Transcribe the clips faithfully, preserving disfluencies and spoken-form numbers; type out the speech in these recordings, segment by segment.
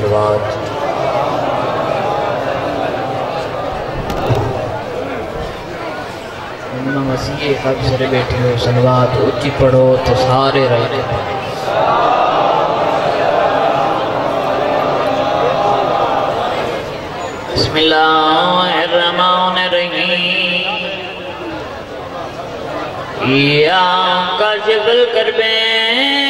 صلوات امام مسیح خب سر بیٹھی ہو صلوات اچھی پڑھو تو سارے رہے بسم اللہ الرحمن الرحیم یا کاشف الکربین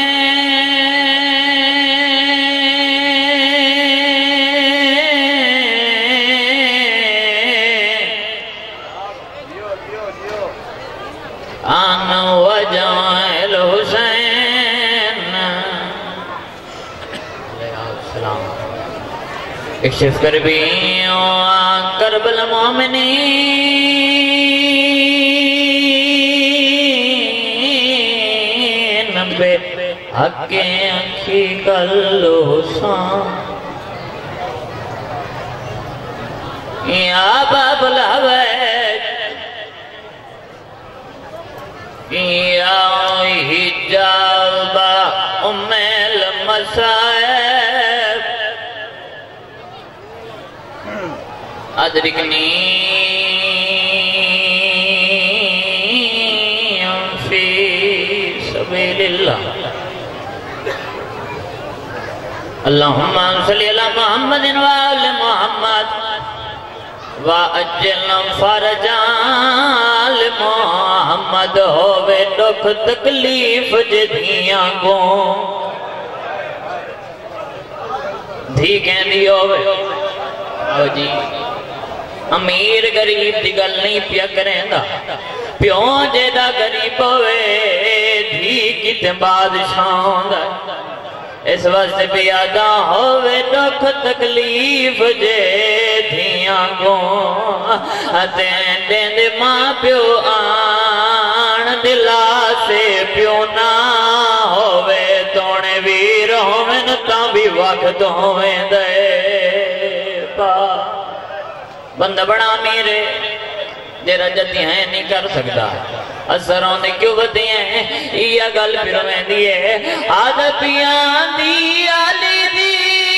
آن وجہ الحسین علیہ السلام اکشف کربین کرب المومنین بے حق اکھی کلو سان یا باب الحویج یا حجاب ام المصائب ادرکنی فی سبیل اللہ اللہم صلی اللہ محمد وآل محمد وَأَجِّلْ فَرْجَانِ محمد ہووے دکھ تکلیف جدیاں کو دھی کہن دی ہووے آو جی امیر غریب دی گل نہیں پیا کریں دا پیوں جیدہ غریب ہووے دھی کتے بادشاہ دا اس وقت بیادہ ہووے دکھ تکلیف جے دھیاں کو دین دین ماں پیو آن دلا سے پیو نہ ہووے تونے ویر ہووے نتاں بھی وقت ہووے دے با بندہ بڑا میرے جیرا جتی ہیں نہیں کر سکتا اثروں نے کیوں بتی ہیں یہ گل پھر میں دیئے آدھا پیان دی آلی دی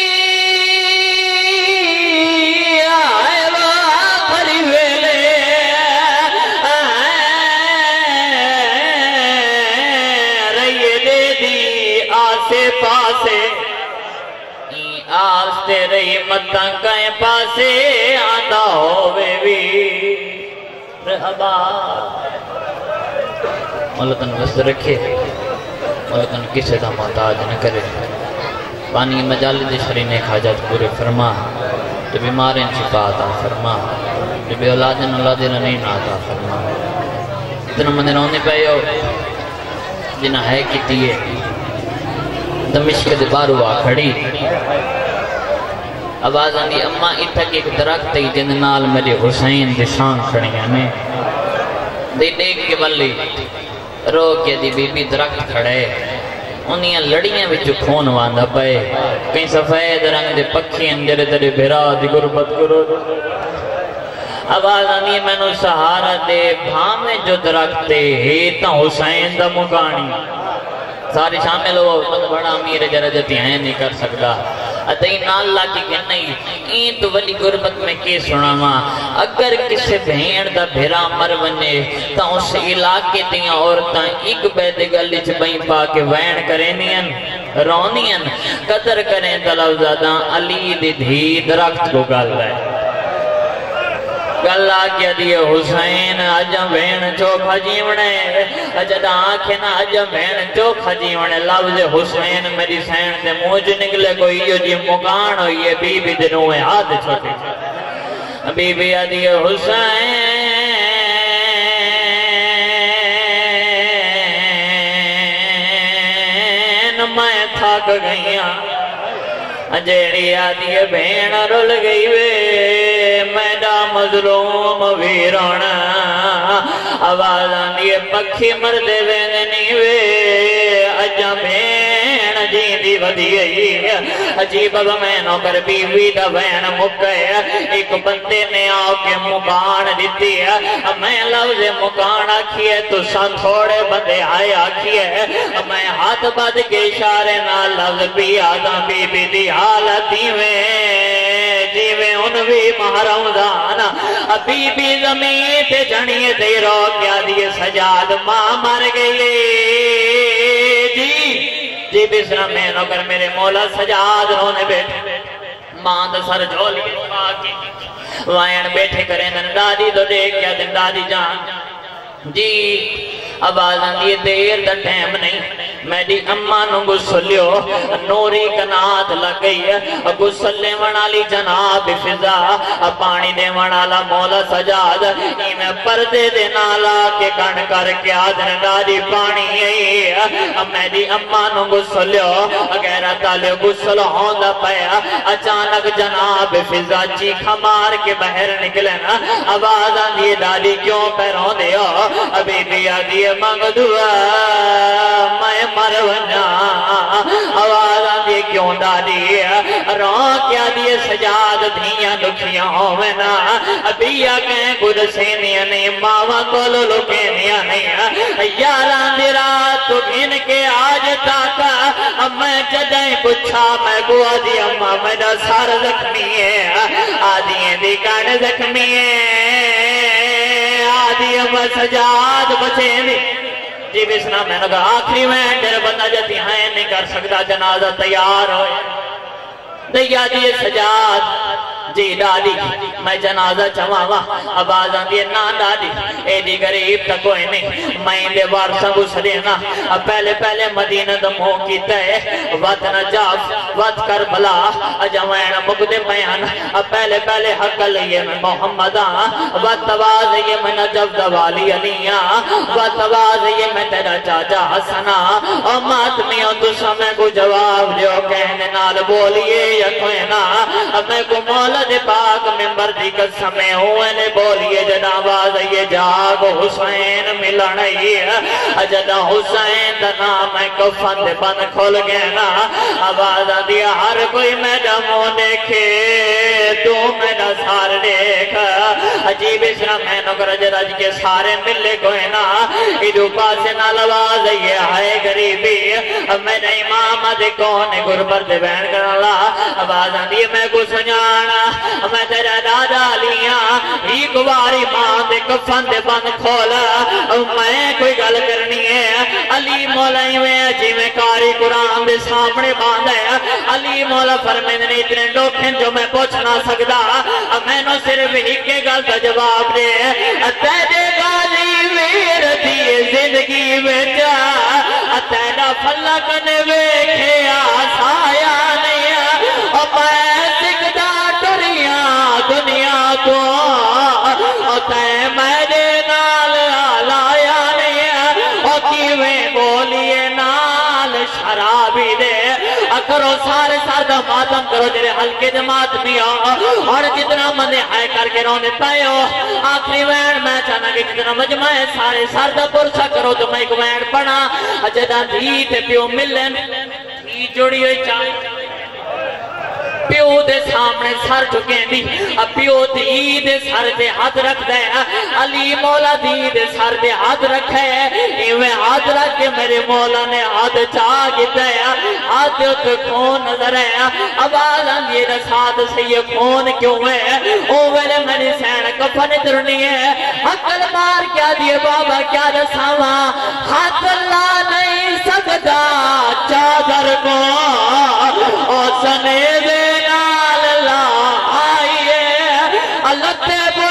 آئے وہ آخری ویلے رہیے دے دی آسے پاسے آستے رہی متاں کہیں پاسے آدھا ہووے بھی رہبا مولا تن وسط رکھے مولا تن کسے دا محتاج نہ کرے پانی مجالد شرین حاجات پورے فرما جو بیماریں شفا عطا فرما جو بے اولادن اولادن نہیں عطا فرما اتنا من رونے پہ ہو جنہ ہے کیتی ہے دمشق دے بارو آ کھڑی آواز آندی اماں اتھا کی ایک درخت ہے جن نال میرے حسین دے شان کھڑی ہیں دے دیکھ کے بلی رو کے دی بی بی درخت کھڑے انہیں لڑیاں بھی جو خون واندہ پائے کہیں سفید رنگ دے پکھی انجر تیرے بھرا دی گربت کرو آواز آندی میں نو سہارا دے بھامے جو درخت دے ہیتا حسین دا مکانی سارے شامل ہو بڑا امیر جرجتی ہیں نہیں کر سکتا اتائی نال لا کی کہ نہیں این تو ولی گربت میں کی سنا ماں اگر کسے بھین دا بھیرا مر بنے تا اس علاقے دیاں عورتاں ایک بید گلی چھ بہیں پا کے وین کرینین رونین قدر کریں دلوزاداں علی دی دھی درخت کو گل ہے گلہ کیا دیئے حسین اجم بین چوکھا جیونے اجد آنکھیں نا اجم بین چوکھا جیونے لفظ حسین میری سین دے موج نکلے کوئی یہ جی مکان ہوئی ہے بی بی دنوں ہے ہاتھ چھوٹے بی بی دیئے حسین میں تھاک گئیاں جیڑی آدھی بین رول گئی وے میڈا مظلوم ویرانا آواز آدھی پکھی مردے ویندنی وے اجا بین جی دی ودی عجیب میں نوکر بیوی دا وین مکے ایک بندے نے آ کے مکان دیتی ہے میں لفظ مکان آکھی ہے تو سن تھوڑے بندے آئے آکھی ہے میں ہاتھ بد کے اشارے نہ لفظ بھی آدھا بی بی دی حالتی میں جیویں انوی محرم دانا بی بی زمین تے جھنیے دے رو کیا دیے سجاد ماں مر گئی جی جی بسرا میں نوکر میرے مولا سجاد رونے بیٹھے ماں دا سر جھولی پاکی وائن بیٹھے کریں دن دادی تو دیکھ کیا دن دادی جان جی آواز آندھی دیر دا ٹیم نہیں میری اممہ نو گسلیو نوری کنات لگ گئی ہے گسلے ونالی جناب فضا پانی دے ونالا مولا سجاد میں پردے دے نالا کے کن کر کے آدھن دادی پانی آئی ہے میری اممہ نو گسلیو غیرہ تالے گسل ہوندہ پیا اچانک جناب فضا چیخا مار کے بہر نکلے نا آواز آندھی دادی کیوں پیروں دے ہو ابھی بھی آدھی مانگ دعا میں مرونہ آواز آدھی کیوں دادی رون کیا دیئے سجاد دھیاں دکھیاں ہوئنا ابھی آگئے گھر سینیاں نہیں ماما کولو لکینیاں نہیں یاران دی رات تو گھن کے آج تاکا میں جدائیں پچھا میں کو آدھی اممہ میرا سار زخمی ہے آدھیں دی کان زخمی ہے آدھی اممہ سجاد بچے دی جی بسنا میں نے کہا آخری میں تیرے بندہ جاتی ہیں نہیں کر سکتا جنازہ تیار ہوئے دیا دیئے سجاد جی دادی میں جنازہ چواوا آواز آندھی نا دادی اے دی غریب تا کوئی نہیں میں دے وارسا گسرینا پہلے پہلے مدینہ دمو کی تے وط نجاف وط کربلا جوائن مقدم بیان پہلے پہلے حق لیے میں محمد وط آواز یہ میں نجف دوالی علیہ وط آواز یہ میں تیرا چاچا حسنا اور ماتمیوں تو سمیں کو جواب جو کہنے نال بولیے یا کوئی نا میں کو مولا دے پاک ممبر دی قسمیں ہوئے نے بولیے جدا آواز یہ جاگ حسین ملنئی جدا حسین دا نام کفن دے بند کھول گئے نا آواز دیا ہر کوئی میرا منہ دیکھے تو میرا سار دیکھ عجیب اسرا میں نگر جرج کے سارے ملے گئے نا ادو پاسے نہ لواز یہ آئے غریبی میرا امام دے کون گربر دے بین کرنا آواز آندھی میں کو سنجانا میں تیرا دادا لیاں ہی گواری ماں دے کفن دے بند کھولا میں کوئی گل کرنی ہے علی مولائی میں جی میں کاری قرآن دے سامنے باندھ ہے علی مولا فرمین نے اتنے ڈوکھن جو میں پوچھ نہ سکتا میں نو صرف ہی کے گل کا جواب دے تیرے غازی ویر دیئے زندگی بیٹا تیرا فلک نے ویکھے آسایا نہیں اور میں سکتا ٹریاں دنیا تو اور تے میرے نال آلایا نہیں اور کیویں بولیے نال شرابی دے کرو سارے سارے ماتم کرو جرے حلقے جماعت بھی آؤ اور جتنا مندے آئے کر کے رونے پائے ہو آخری وین میں چاہنا کہ جتنا مجمع ہے سارے ساردہ پرسا کرو تو میں ایک وین پڑھا جدہ دھی تے پیو ملن دھی جوڑی ہوئی چاہے پیو دے سامنے سر چکیں دی پیو دی دے سر دے ہاتھ رکھ دے علی مولا دی دے سر دے ہاتھ رکھے ایویں ہاتھ رکھ کے میرے مولا نے ہاتھ چاہ گتا ہے ہاتھ دے اتنے خون نظر ہے آواز آندھی دے ساتھ سے یہ خون کیوں ہے او ویلے میری سین کفن درنی ہے حقل مار کیا دیے بابا کیا دساوا ہاتھ اللہ نہیں سکتا چادر کو اور سنے دے لتے